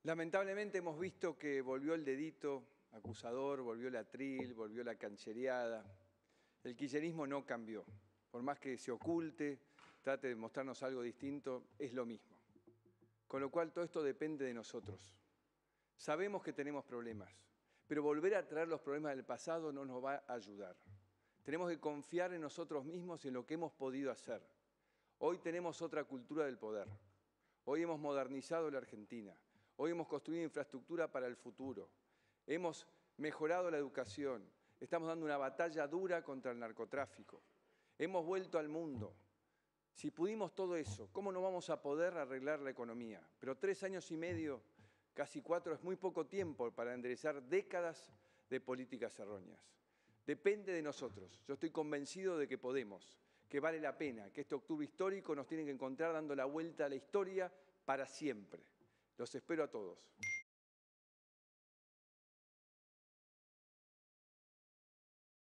Lamentablemente hemos visto que volvió el dedito acusador, volvió la tril, volvió la canchereada. El kirchnerismo no cambió. Por más que se oculte, trate de mostrarnos algo distinto, es lo mismo. Con lo cual todo esto depende de nosotros. Sabemos que tenemos problemas, pero volver a traer los problemas del pasado no nos va a ayudar. Tenemos que confiar en nosotros mismos y en lo que hemos podido hacer. Hoy tenemos otra cultura del poder. Hoy hemos modernizado la Argentina. Hoy hemos construido infraestructura para el futuro. Hemos mejorado la educación. Estamos dando una batalla dura contra el narcotráfico. Hemos vuelto al mundo. Si pudimos todo eso, ¿cómo no vamos a poder arreglar la economía? Pero 3 años y medio, casi 4, es muy poco tiempo para enderezar décadas de políticas erróneas. Depende de nosotros. Yo estoy convencido de que podemos, que vale la pena, que este octubre histórico nos tiene que encontrar dando la vuelta a la historia para siempre. Los espero a todos.